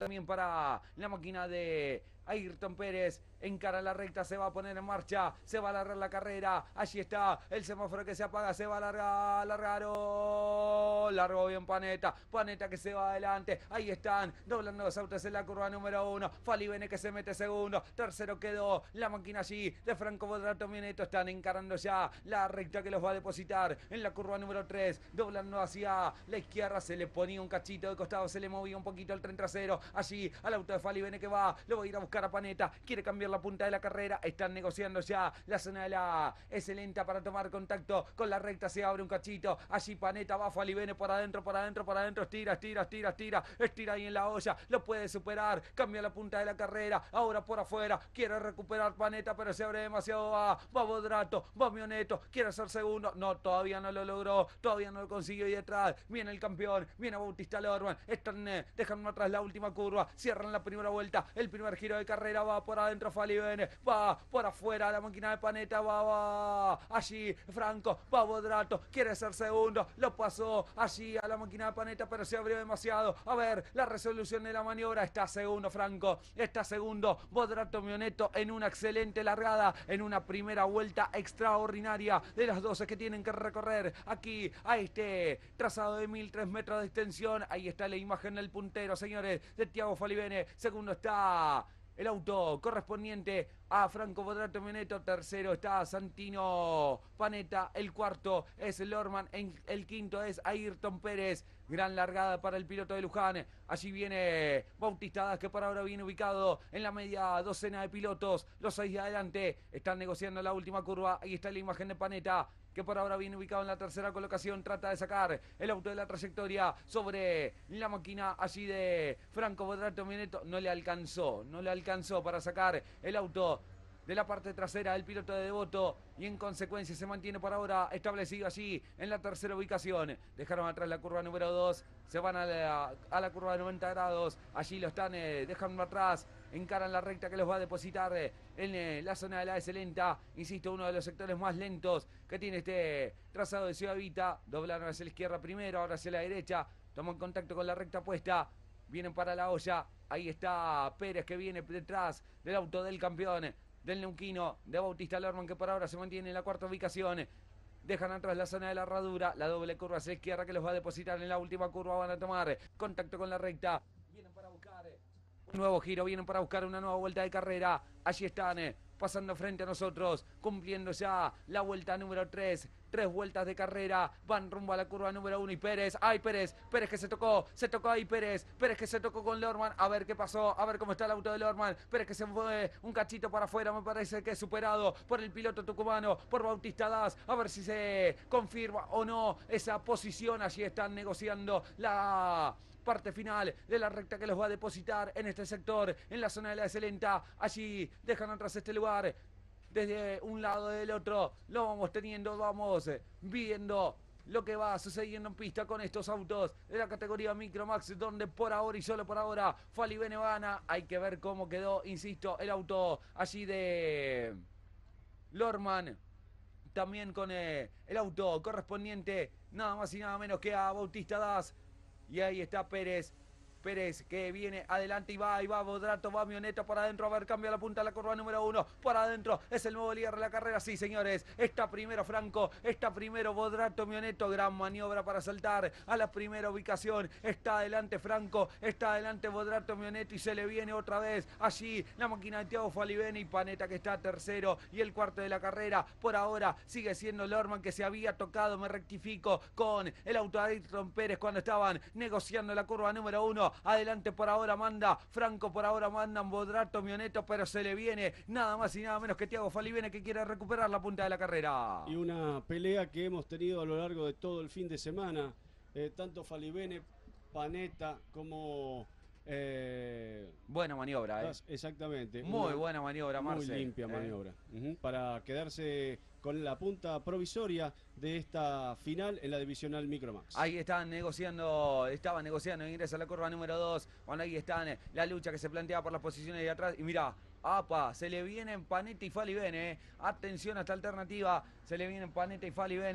también para la máquina de Ayrton Pérez. Encara la recta, se va a poner en marcha, se va a alargar la carrera. Allí está el semáforo que se apaga, se va a alargar, largó bien Panetta, Panetta que se va adelante. Ahí están, doblando los autos en la curva número 1. Falivene que se mete segundo, tercero quedó la máquina allí de Franco Bodrato Mioneto. Están encarando ya la recta que los va a depositar en la curva número 3, doblando hacia la izquierda. Se le ponía un cachito de costado, se le movía un poquito el tren trasero. Allí al auto de Falivene que va, lo va a ir a buscar a Panetta, quiere cambiar la punta de la carrera. Están negociando ya la zona de la S lenta para tomar contacto con la recta. Se abre un cachito, allí Panetta va, Falivene por adentro, estira ahí en la olla, lo puede superar, cambia la punta de la carrera, ahora por afuera, quiere recuperar Panetta, pero se abre demasiado, va Bodrato, va Mioneto, quiere ser segundo, no, todavía no lo logró, todavía no lo consiguió. Y detrás viene el campeón, viene Bautista Lorman. Están dejando atrás la última curva, cierran la primera vuelta, el primer giro de carrera, va por adentro Falivene, va por afuera la máquina de Panetta, va allí Franco, va Bodrato, quiere ser segundo, lo pasó allí a la máquina de Panetta, pero se abrió demasiado. A ver la resolución de la maniobra, está segundo Franco, está segundo Bodrato Mioneto en una excelente largada, en una primera vuelta extraordinaria de las 12 que tienen que recorrer aquí a este trazado de 1003 metros de extensión. Ahí está la imagen del puntero, señores, de Thiago Falivene. Segundo está el auto correspondiente a Franco Bodrato Mioneto. Tercero está Santino Panetta. El cuarto es Lorman. El quinto es Ayrton Pérez. Gran largada para el piloto de Luján. Allí viene Bautista Das, que por ahora viene ubicado en la media docena de pilotos. Los 6 de adelante están negociando la última curva. Ahí está la imagen de Panetta, que por ahora viene ubicado en la tercera colocación. Trata de sacar el auto de la trayectoria sobre la máquina allí de Franco Bodrato Mioneto. No le alcanzó para sacar el auto de la parte trasera del piloto de Devoto, y en consecuencia se mantiene por ahora establecido allí en la tercera ubicación. Dejaron atrás la curva número 2, se van a la curva de 90 grados, allí lo están dejando atrás, encaran la recta que los va a depositar en la zona de la S lenta. Insisto, uno de los sectores más lentos que tiene este trazado de Ciudad Vita. Doblaron hacia la izquierda primero, ahora hacia la derecha, toman contacto con la recta puesta, vienen para la olla. Ahí está Pérez, que viene detrás del auto del campeón del neuquino, de Bautista Lorman, que por ahora se mantiene en la cuarta ubicación. Dejan atrás la zona de la herradura, la doble curva hacia la izquierda que los va a depositar en la última curva. Van a tomar contacto con la recta, vienen para buscar un nuevo giro, vienen para buscar una nueva vuelta de carrera. Allí están pasando frente a nosotros, cumpliendo ya la vuelta número 3. 3 vueltas de carrera, van rumbo a la curva número 1. Y Pérez, ¡ay Pérez! Pérez que se tocó ahí Pérez que se tocó con Lorman. A ver qué pasó, a ver cómo está el auto de Lorman. Pérez que se fue un cachito para afuera, me parece que es superado por el piloto tucumano, por Bautista Das. A ver si se confirma o no esa posición. Allí están negociando la parte final de la recta que los va a depositar en este sector, en la zona de la S lenta. Allí dejan atrás este lugar. Desde un lado del otro lo vamos teniendo, vamos viendo lo que va sucediendo en pista con estos autos de la categoría Micromax, donde por ahora y solo por ahora Falivene gana. Hay que ver cómo quedó, insisto, el auto allí de Lorman, también con el auto correspondiente nada más y nada menos que a Bautista Das. Y ahí está Pérez que viene adelante y va Bodrato, va Mioneto por adentro. A ver, cambia la punta de la curva número 1, por adentro, es el nuevo líder de la carrera. Sí, señores, está primero Franco, está primero Bodrato Mioneto. Gran maniobra para saltar a la primera ubicación. Está adelante Franco, está adelante Bodrato Mioneto, y se le viene otra vez allí la máquina de Thiago Falivene. Y Panetta, que está tercero, y el cuarto de la carrera por ahora sigue siendo Lorman, que se había tocado, me rectifico, con el auto de Ayrton Pérez cuando estaban negociando la curva número 1. Adelante por ahora manda Franco, por ahora mandan Bodrato Mioneto, pero se le viene nada más y nada menos que Thiago Falivene, que quiere recuperar la punta de la carrera. Y una pelea que hemos tenido a lo largo de todo el fin de semana, tanto Falivene, Panetta como... buena maniobra, exactamente. Muy buena maniobra, Marce. Muy limpia maniobra. Para quedarse con la punta provisoria de esta final en la divisional Micromax. Ahí estaban negociando ingreso a la curva número 2. Bueno, ahí están la lucha que se plantea por las posiciones de atrás. Y mira, ¡apa! Se le vienen Panetta y Falivene. Atención a esta alternativa. Se le vienen Panetta y Falivene.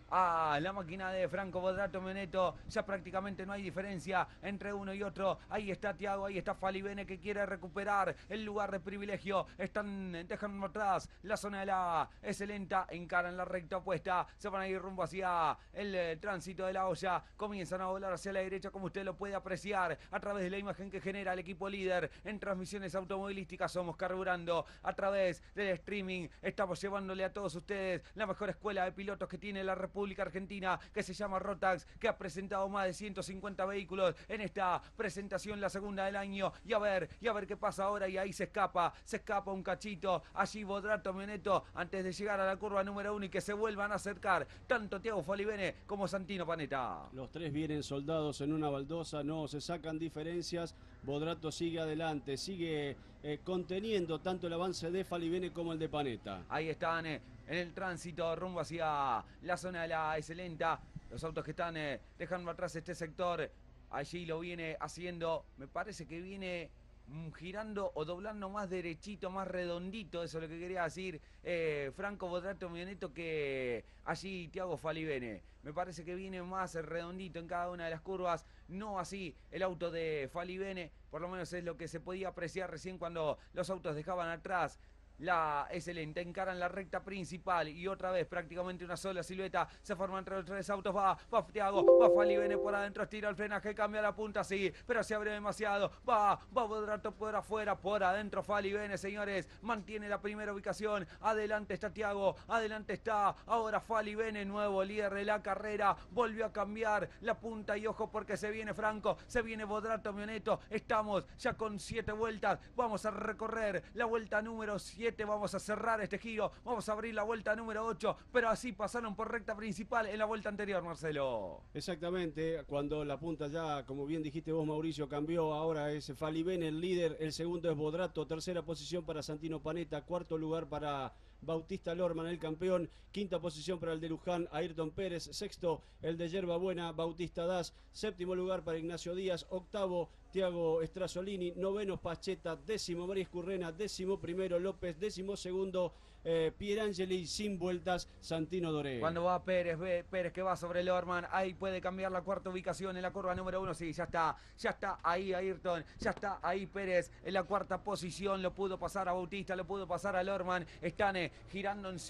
a la máquina de Franco Bodrato Mioneto. Ya prácticamente no hay diferencia entre uno y otro. Ahí está Thiago, ahí está Falivene que quiere recuperar el lugar de privilegio. Dejando atrás la zona de la S lenta, encaran la recta opuesta. Se van a ir rumbo hacia el tránsito de la olla. Comienzan a volar hacia la derecha, como usted lo puede apreciar a través de la imagen que genera el equipo líder en transmisiones automovilísticas. Somos carburando a través del streaming. Estamos llevándole a todos ustedes la mejor escuela de pilotos que tiene la República Argentina, que se llama Rotax, que ha presentado más de 150 vehículos en esta presentación, la segunda del año. Y a ver qué pasa ahora. Y ahí se escapa un cachito. Allí Bodrato Mioneto antes de llegar a la curva número 1 y que se vuelvan a acercar tanto Thiago Falivene como Santino Panetta. Los tres vienen soldados en una baldosa, no se sacan diferencias. Bodrato sigue adelante, sigue conteniendo tanto el avance de Falivene como el de Panetta. Ahí están en el tránsito rumbo hacia la zona de la S lenta. Los autos que están dejando atrás este sector. Allí lo viene haciendo, me parece que viene girando o doblando más derechito, más redondito, eso es lo que quería decir Franco Bodrato Mioneto, que allí Thiago Falivene. Me parece que viene más redondito en cada una de las curvas, no así el auto de Falivene, por lo menos es lo que se podía apreciar recién cuando los autos dejaban atrás la S lenta, encaran la recta principal y otra vez prácticamente una sola silueta, se forman entre los tres autos, va Thiago, va Falivene por adentro, estira el frenaje, cambia la punta, sí, pero se abre demasiado, va Bodrato por afuera, por adentro Falivene, señores, mantiene la primera ubicación, adelante está Thiago, adelante está ahora Falivene, nuevo líder de la carrera, volvió a cambiar la punta y ojo porque se viene Franco, se viene Bodrato Mioneto, estamos ya con 7 vueltas, vamos a recorrer la vuelta número 7, vamos a cerrar este giro, vamos a abrir la vuelta número 8, pero así pasaron por recta principal en la vuelta anterior, Marcelo. Exactamente, cuando la punta ya, como bien dijiste vos, Mauricio, cambió, ahora es Falivene el líder, el segundo es Bodrato, tercera posición para Santino Panetta, cuarto lugar para Bautista Lorman, el campeón, quinta posición para el de Luján, Ayrton Pérez, sexto el de Yerba Buena, Bautista Das, séptimo lugar para Ignacio Díaz, octavo Thiago Strasolini, noveno Pacheta, décimo María Escurrena, décimo primero López, décimo segundo Pierangeli, sin vueltas Santino Doré. Cuando va Pérez que va sobre Lorman, ahí puede cambiar la cuarta ubicación en la curva número 1, sí, ya está ahí Ayrton, ya está ahí Pérez en la cuarta posición, lo pudo pasar a Bautista, lo pudo pasar a Lorman, están girando en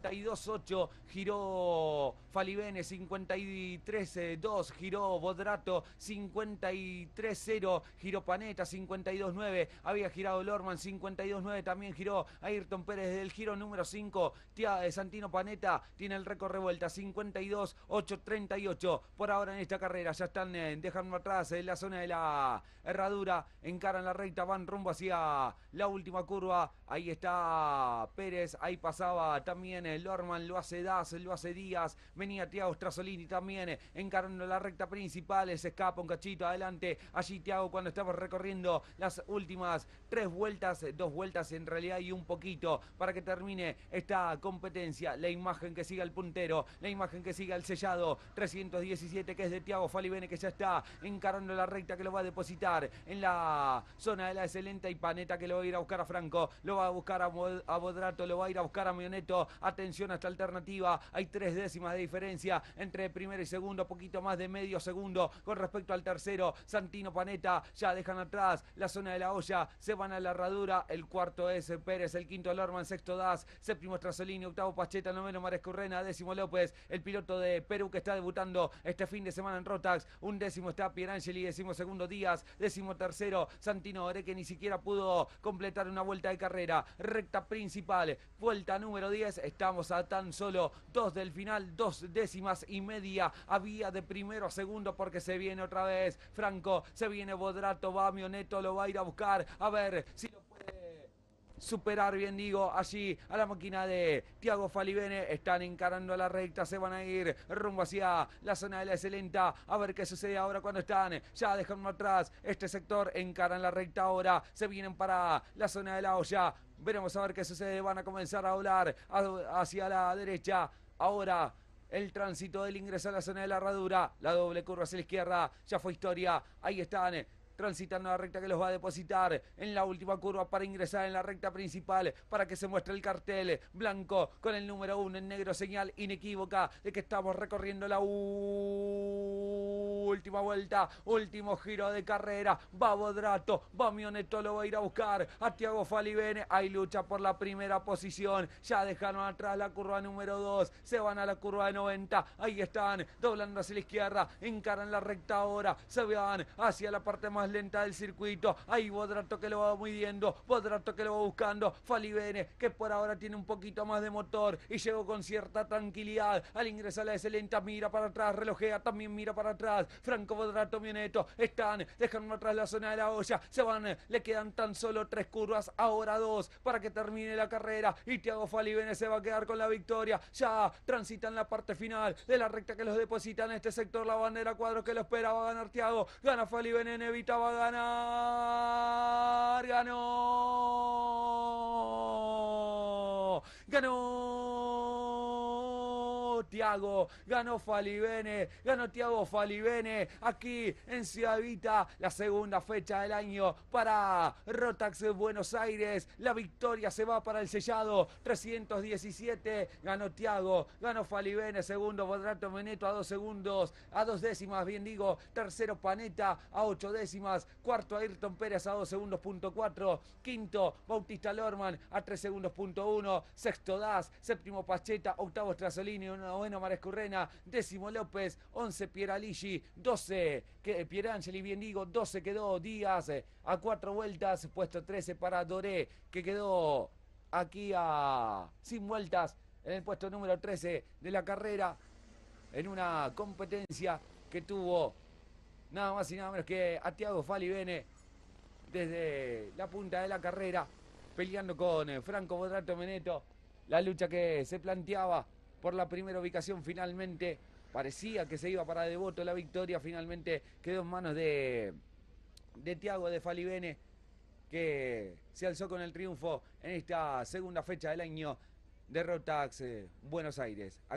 52.8, giró Falivene, 53.2, giró Bodrato, 53.0, giró Panetta, 52.9, había girado Lorman, 52.9, también giró Ayrton Pérez del giro número 5, Santino Panetta tiene el récord revuelta, 52.838 por ahora en esta carrera, ya están dejando atrás en la zona de la herradura, encaran la recta, van rumbo hacia la última curva, ahí está Pérez, ahí pasaba también Lorman, lo hace Das, lo hace Díaz, venía Thiago Strasolini también, encarando la recta principal, se escapa un cachito adelante, allí Thiago cuando estamos recorriendo las últimas 3 vueltas, 2 vueltas en realidad y un poquito, para que termine esta competencia, la imagen que siga el puntero, la imagen que siga el sellado, 317 que es de Thiago Falivene, que ya está encarando la recta, que lo va a depositar en la zona de la S lenta, y Panetta que lo va a ir a buscar a Franco, lo va a buscar a Bodrato, lo va a ir a buscar a Mioneto, atención a esta alternativa, hay 3 décimas de diferencia entre primero y segundo, poquito más de medio segundo con respecto al tercero, Santino Panetta, ya dejan atrás la zona de la olla, se van a la herradura, el cuarto es Pérez, el quinto Lorman, sexto Das, séptimo Strasolini, octavo Pacheta, noveno María Escurrena, décimo López, el piloto de Perú que está debutando este fin de semana en Rotax, un décimo está Pierangeli, décimo segundo Díaz, décimo tercero Santino Doré, que ni siquiera pudo completar una vuelta de carrera, recta principal, vuelta número 10, estamos a tan solo 2 del final, 2 décimas y media, había de primero a segundo porque se viene otra vez Franco, se viene Bodrato, va Mioneto, lo va a ir a buscar, a ver si lo puede superar, bien digo, allí a la máquina de Thiago Falivene, están encarando a la recta, se van a ir rumbo hacia la zona de la S lenta, a ver qué sucede ahora cuando están ya dejando atrás este sector, encaran la recta ahora, se vienen para la zona de la olla, veremos a ver qué sucede, van a comenzar a volar hacia la derecha, ahora el tránsito del ingreso a la zona de la herradura, la doble curva hacia la izquierda, ya fue historia, ahí están transitando la recta que los va a depositar en la última curva para ingresar en la recta principal, para que se muestre el cartel blanco con el número 1 en negro, señal inequívoca de que estamos recorriendo la última vuelta, último giro de carrera. Va Bodrato, va Mioneto, lo va a ir a buscar a Thiago Falivene. Hay lucha por la primera posición, ya dejaron atrás la curva número 2, se van a la curva de 90, ahí están, doblando hacia la izquierda, encaran la recta ahora, se van hacia la parte más lenta del circuito. Ahí Bodrato que lo va midiendo, Bodrato que lo va buscando, Falivene que por ahora tiene un poquito más de motor y llegó con cierta tranquilidad al ingresar a la excelente, mira para atrás, relojea, también mira para atrás. Franco Bodrato, Mioneto están dejando atrás la zona de la olla, se van, le quedan tan solo 3 curvas, ahora 2 para que termine la carrera y Thiago Falivene se va a quedar con la victoria. Ya transitan la parte final de la recta que los deposita en este sector, la bandera cuadro que lo espera, va a ganar Thiago, gana Falivene, Nevita va a ganar, ganó Thiago, ganó Falivene, ganó Thiago Falivene aquí en Ciudad Evita, la segunda fecha del año para Rotax Buenos Aires. La victoria se va para el sellado 317, ganó Thiago, ganó Falivene, segundo Bodrato Mioneto a 2 segundos, a 2 décimas, bien digo, tercero Panetta a 8 décimas, cuarto Ayrton Pérez a 2 segundos.4, quinto Bautista Lorman a 3 segundos.1, sexto Das, séptimo Pacheta, octavo Strasolini, noveno Marescurrena, décimo López, 11 Pieraligi, 12 Pierangeli, bien digo, 12 quedó Díaz a 4 vueltas, puesto 13 para Doré, que quedó aquí sin vueltas en el puesto número 13 de la carrera, en una competencia que tuvo nada más y nada menos que a Thiago Falivene desde la punta de la carrera, peleando con Franco Bodrato Mioneto. La lucha que se planteaba por la primera ubicación finalmente parecía que se iba para Devoto. La victoria finalmente quedó en manos de Thiago de Falivene, que se alzó con el triunfo en esta segunda fecha del año de Rotax Buenos Aires.